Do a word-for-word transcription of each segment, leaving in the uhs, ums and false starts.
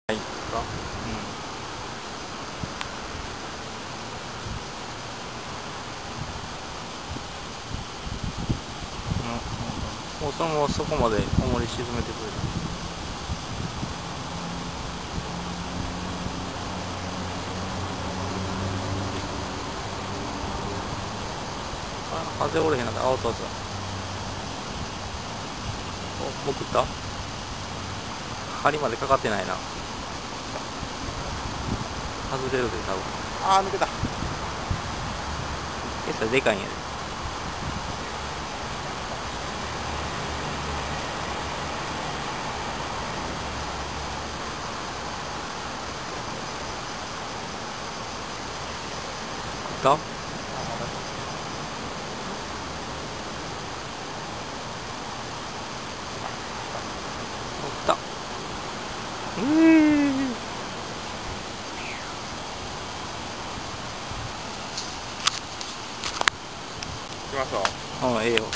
いですか。うん、うん、もうそのままそこまで重り沈めてくれた。あ、風折れへんなった。あ、おったおった。お、もう食った。針までかかってないな。外れるで多分。 あー抜けた。 餌でかいんやで。食った。おった。うー来ました。 うん、ええよ。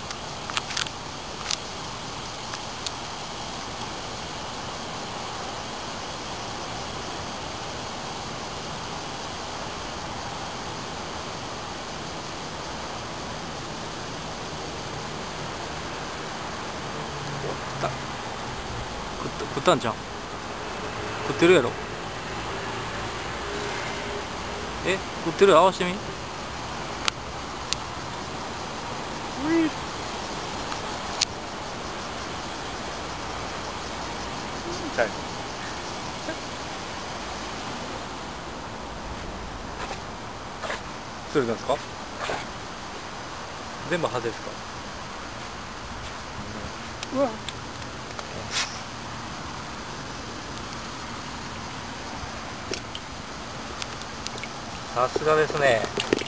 おった。食った、食ったんじゃん。食ってるやろ。え、食ってる。合わしてみ。うい。 痛い。 それなんですか。全部派ですか。うわ。さすがですね。